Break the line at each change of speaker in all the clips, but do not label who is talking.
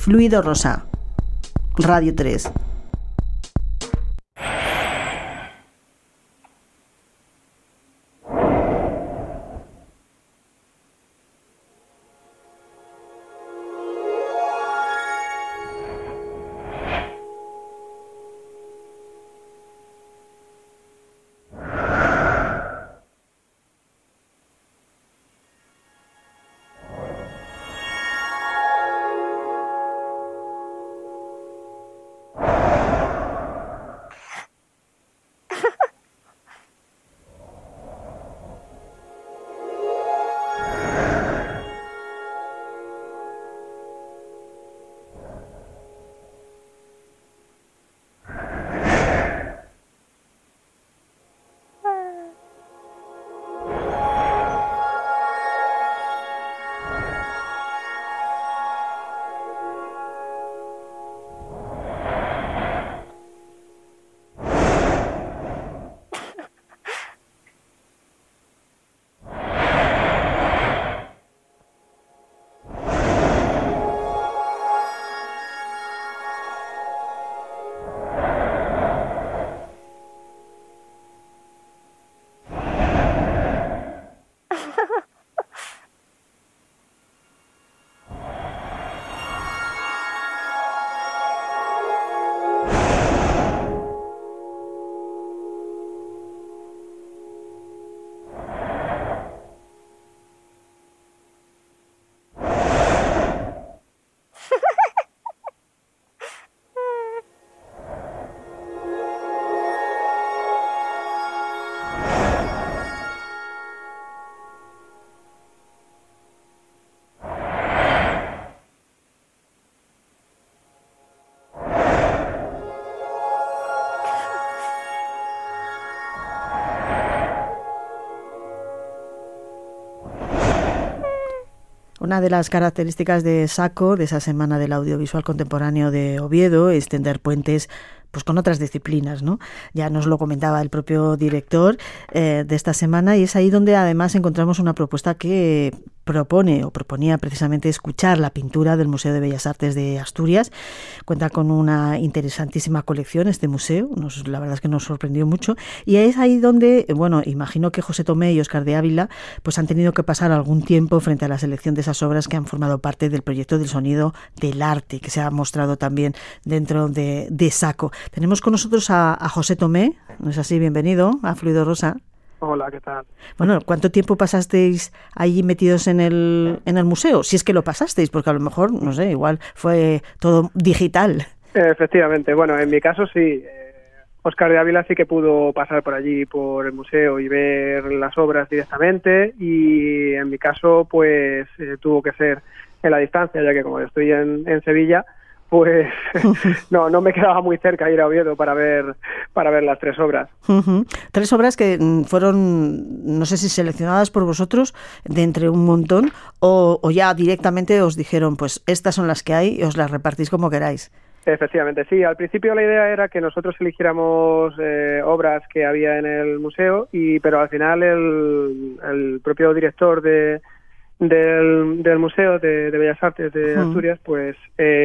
Fluido Rosa, Radio 3. Una de las características de SACO, de esa Semana del Audiovisual Contemporáneo de Oviedo, es tender puentes pues con otras disciplinas, ¿no? Ya nos lo comentaba el propio director de esta semana, y es ahí donde además encontramos una propuesta que proponía precisamente escuchar la pintura del Museo de Bellas Artes de Asturias. Cuenta con una interesantísima colección este museo, la verdad es que nos sorprendió mucho, y es ahí donde, bueno, imagino que José Tomé y Óscar de Ávila pues han tenido que pasar algún tiempo frente a la selección de esas obras que han formado parte del proyecto del sonido del arte, que se ha mostrado también dentro de SACO. Tenemos con nosotros a José Tomé, ¿no es así? Bienvenido a Fluido Rosa.
Hola, ¿qué tal?
Bueno, ¿cuánto tiempo pasasteis allí metidos en el museo? Si es que lo pasasteis, porque a lo mejor, no sé, igual fue todo digital.
Efectivamente, bueno, en mi caso sí. Óscar de Ávila sí que pudo pasar por allí, por el museo, y ver las obras directamente, y en mi caso pues tuvo que ser en la distancia, ya que como yo estoy en Sevilla, pues no me quedaba muy cerca ir a Oviedo para ver las tres obras.
Uh-huh. Tres obras que fueron, no sé si seleccionadas por vosotros de entre un montón, o ya directamente os dijeron, pues estas son las que hay y os las repartís como queráis.
Efectivamente, sí. Al principio la idea era que nosotros eligiéramos obras que había en el museo, pero al final el propio director del Museo de Bellas Artes de Asturias pues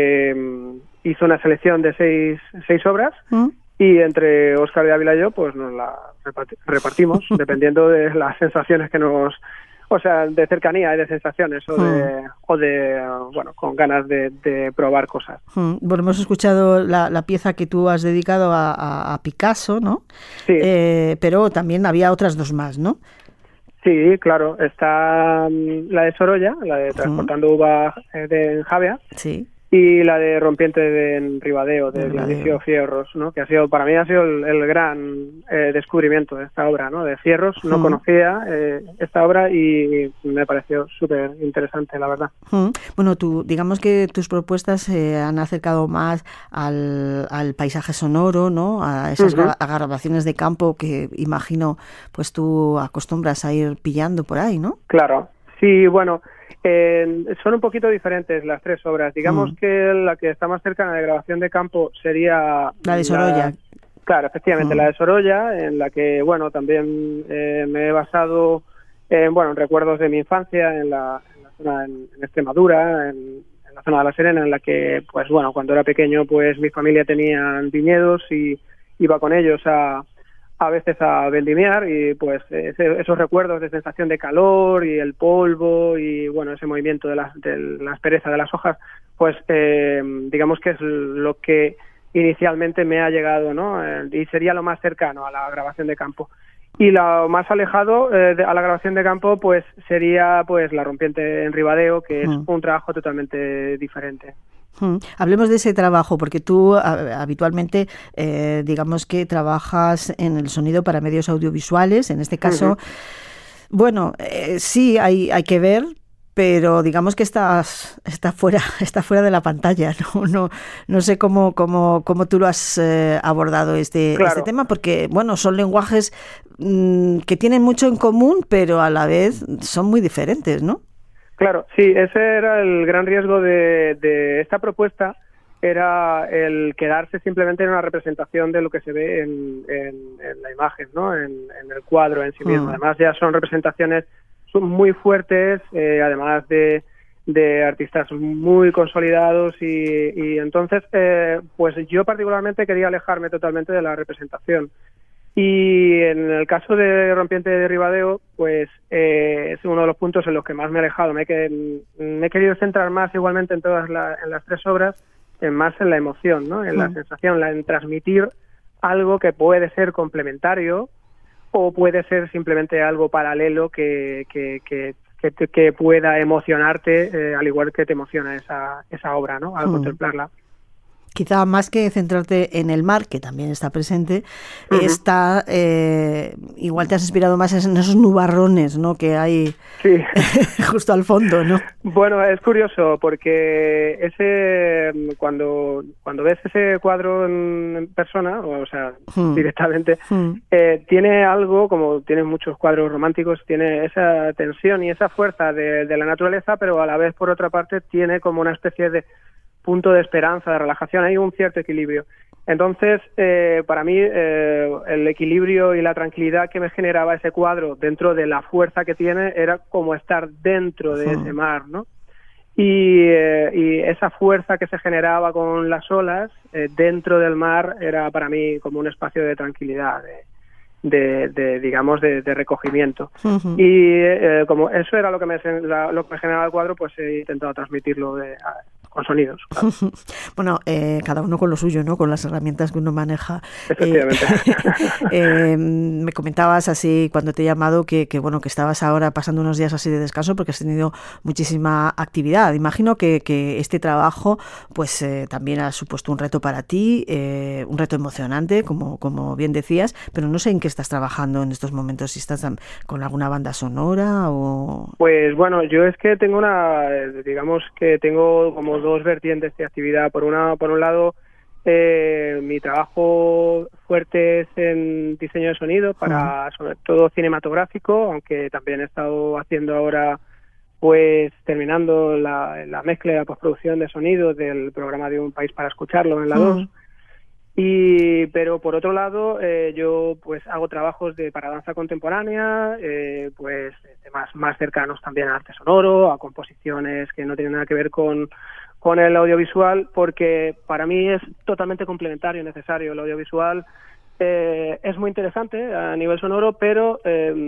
hizo una selección de seis obras, y entre Óscar de Ávila y yo pues nos la repartimos dependiendo de las sensaciones que nos... O sea, de cercanía y de sensaciones, o de bueno, con ganas de probar cosas.
Bueno, hemos escuchado la pieza que tú has dedicado a Picasso, ¿no?
Sí.
Pero también había otras dos más, ¿no?
Sí, claro. Está la de Sorolla, la de Transportando uva de Javea. Sí. Y la de Rompiente de Ribadeo, de Dionisio Fierros, ¿no? Que para mí ha sido el gran descubrimiento de esta obra, ¿no? De Fierros. No conocía esta obra y me pareció súper interesante, la verdad.
Bueno, digamos que tus propuestas se han acercado más al paisaje sonoro, ¿no? A esas grabaciones de campo que imagino pues tú acostumbras a ir pillando por ahí, ¿no?
Claro. Sí, bueno... son un poquito diferentes las tres obras. Digamos que la que está más cercana de grabación de campo sería...
La de Sorolla.
Claro, efectivamente, la de Sorolla, en la que, bueno, también me he basado en recuerdos de mi infancia, en la zona, en Extremadura, en la zona de La Serena, en la que, pues bueno, cuando era pequeño, pues mi familia tenía viñedos y iba con ellos a veces a vendimiar, y pues esos recuerdos de sensación de calor y el polvo y bueno, ese movimiento de la aspereza de las hojas, pues digamos que es lo que inicialmente me ha llegado, ¿no? Y sería lo más cercano a la grabación de campo. Y lo más alejado a la grabación de campo, pues sería pues La Rompiente en Ribadeo, que es un trabajo totalmente diferente.
Hablemos de ese trabajo, porque tú habitualmente, digamos que trabajas en el sonido para medios audiovisuales. En este caso, bueno, sí hay que ver, pero digamos que está fuera de la pantalla, no sé cómo tú lo has abordado este tema, porque bueno, son lenguajes que tienen mucho en común, pero a la vez son muy diferentes, ¿no?
Claro, sí, ese era el gran riesgo de esta propuesta, era el quedarse simplemente en una representación de lo que se ve en la imagen, ¿no? En el cuadro en sí mismo. Además, ya son representaciones muy fuertes, además de artistas muy consolidados, y entonces, pues yo particularmente quería alejarme totalmente de la representación. Y en el caso de Rompiente de Ribadeo, pues es uno de los puntos en los que más me he alejado. Me he querido centrar más igualmente en las tres obras, más en la emoción, ¿no? En la sensación, en transmitir algo que puede ser complementario o puede ser simplemente algo paralelo que pueda emocionarte, al igual que te emociona esa obra, ¿no? Al contemplarla.
Quizá más que centrarte en el mar, que también está presente, igual te has inspirado más en esos nubarrones, ¿no? Que hay justo al fondo, ¿no?
Bueno, es curioso porque cuando ves ese cuadro en persona, o sea, directamente, tiene algo, como tiene muchos cuadros románticos, tiene esa tensión y esa fuerza de la naturaleza, pero a la vez, por otra parte, tiene como una especie de punto de esperanza, de relajación, hay un cierto equilibrio. Entonces, para mí, el equilibrio y la tranquilidad que me generaba ese cuadro dentro de la fuerza que tiene era como estar dentro de ese mar, ¿no? Y esa fuerza que se generaba con las olas dentro del mar era para mí como un espacio de tranquilidad, digamos, de recogimiento. Y como eso era lo que me generaba el cuadro, pues he intentado transmitirlo con sonidos. Claro.
Bueno, cada uno con lo suyo, ¿no? Con las herramientas que uno maneja.
Efectivamente.
Me comentabas así cuando te he llamado que bueno, que estabas ahora pasando unos días así de descanso porque has tenido muchísima actividad. Imagino que este trabajo pues también ha supuesto un reto para ti, un reto emocionante, como bien decías, pero no sé en qué estás trabajando en estos momentos, si estás con alguna banda sonora o... Pues
bueno, yo es que tengo digamos que tengo como dos vertientes de actividad. Por un lado, mi trabajo fuerte es en diseño de sonido para sobre todo cinematográfico, aunque también he estado haciendo ahora, pues terminando la mezcla y la postproducción de sonido del programa de Un País para Escucharlo en la 2. Pero por otro lado, yo pues hago trabajos para danza contemporánea, pues más cercanos también a arte sonoro, a composiciones que no tienen nada que ver con el audiovisual, porque para mí es totalmente complementario y necesario. El audiovisual es muy interesante a nivel sonoro, pero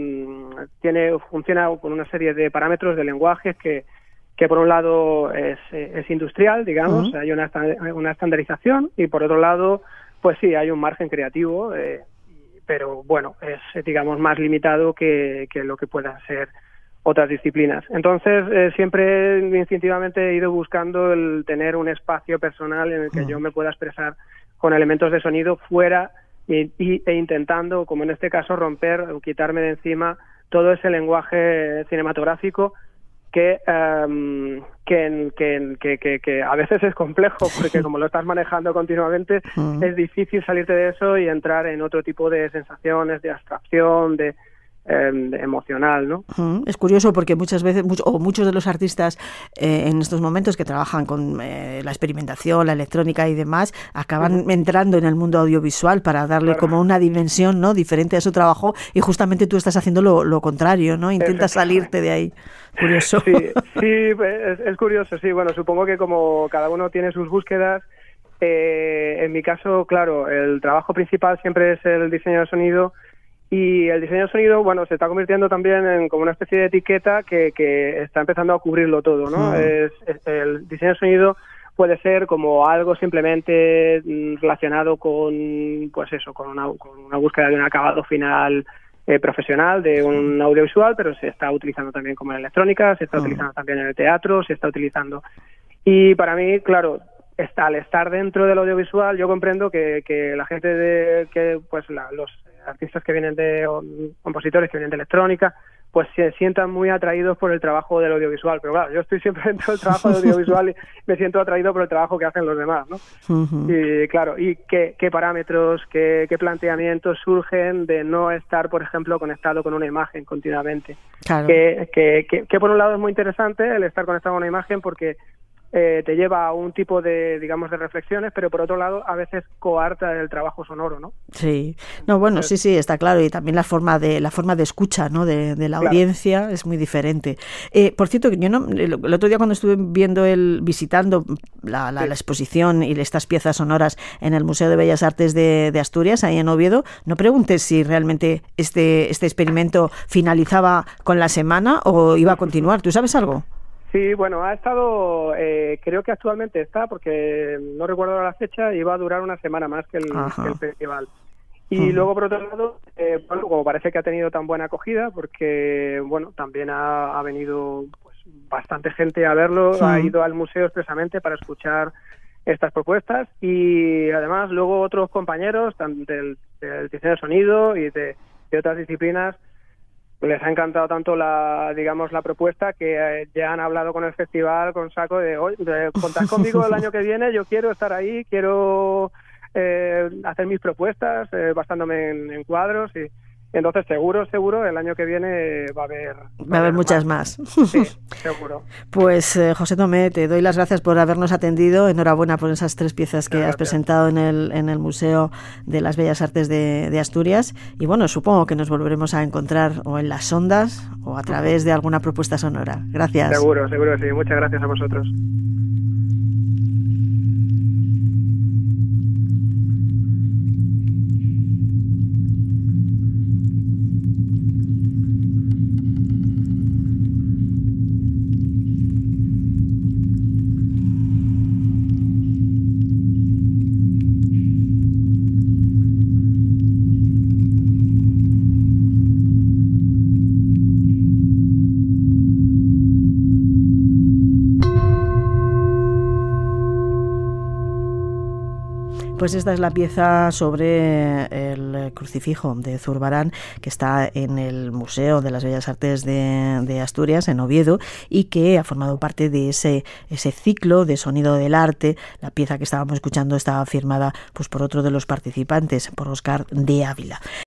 funciona con una serie de parámetros de lenguajes que por un lado es industrial, digamos, hay una estandarización, y por otro lado, pues sí, hay un margen creativo, pero bueno, es digamos más limitado que lo que puedan ser otras disciplinas. Entonces, siempre instintivamente he ido buscando el tener un espacio personal en el que yo me pueda expresar con elementos de sonido fuera e intentando, como en este caso, romper o quitarme de encima todo ese lenguaje cinematográfico que a veces es complejo, porque como lo estás manejando continuamente, es difícil salirte de eso y entrar en otro tipo de sensaciones, de abstracción, emocional, ¿no?
Es curioso porque muchas veces, muchos de los artistas en estos momentos que trabajan con la experimentación, la electrónica y demás, acaban entrando en el mundo audiovisual para darle como una dimensión, ¿no?, diferente a su trabajo, y justamente tú estás haciendo lo contrario, ¿no? Intentas salirte de ahí. Curioso.
Sí, es curioso, sí. Bueno, supongo que como cada uno tiene sus búsquedas, en mi caso, claro, el trabajo principal siempre es el diseño de sonido. Y el diseño de sonido, bueno, se está convirtiendo también en como una especie de etiqueta que está empezando a cubrirlo todo, ¿no? El diseño de sonido puede ser como algo simplemente relacionado con, pues eso, con una búsqueda de un acabado final profesional, de un audiovisual, pero se está utilizando también como en electrónica, se está utilizando también en el teatro, se está utilizando. Y para mí, claro, al estar dentro del audiovisual, yo comprendo que la gente los artistas que vienen compositores que vienen de electrónica, pues se sientan muy atraídos por el trabajo del audiovisual. Pero claro, yo estoy siempre dentro del trabajo del audiovisual y me siento atraído por el trabajo que hacen los demás, ¿no? Y claro, y qué parámetros, qué planteamientos surgen de no estar, por ejemplo, conectado con una imagen continuamente.
Claro.
Que por un lado es muy interesante el estar conectado con una imagen porque te lleva a un tipo de, digamos, de reflexiones, pero por otro lado a veces coarta el trabajo sonoro, ¿no?
Sí, no, bueno, sí, está claro, y también la forma de escucha, ¿no?, de la audiencia es muy diferente. Por cierto, yo el otro día cuando estuve visitando la exposición y estas piezas sonoras en el Museo de Bellas Artes de Asturias, ahí en Oviedo, no preguntes si realmente este experimento finalizaba con la semana o iba a continuar. ¿Tú sabes algo?
Sí, bueno, ha estado, creo que actualmente está, porque no recuerdo la fecha, iba a durar una semana más que el festival. Y luego, por otro lado, bueno, como parece que ha tenido tan buena acogida, porque, bueno, también ha venido pues bastante gente a verlo, ha ido al museo expresamente para escuchar estas propuestas, y además luego otros compañeros del diseño de sonido y de otras disciplinas, les ha encantado tanto la propuesta que ya han hablado con el festival con saco de contad conmigo el año que viene, yo quiero estar ahí, quiero hacer mis propuestas basándome en cuadros, y entonces seguro el año que viene va a haber
muchas más.
Sí, seguro.
Pues José Tomé, te doy las gracias por habernos atendido. Enhorabuena por esas 3 piezas que has presentado en el Museo de las Bellas Artes de Asturias, y bueno, supongo que nos volveremos a encontrar o en las ondas o a través de alguna propuesta sonora. Gracias.
Seguro, sí. Muchas gracias a vosotros.
Pues esta es la pieza sobre el crucifijo de Zurbarán, que está en el Museo de las Bellas Artes de Asturias, en Oviedo, y que ha formado parte de ese ciclo de sonido del arte. La pieza que estábamos escuchando estaba firmada pues por otro de los participantes, por Óscar de Ávila.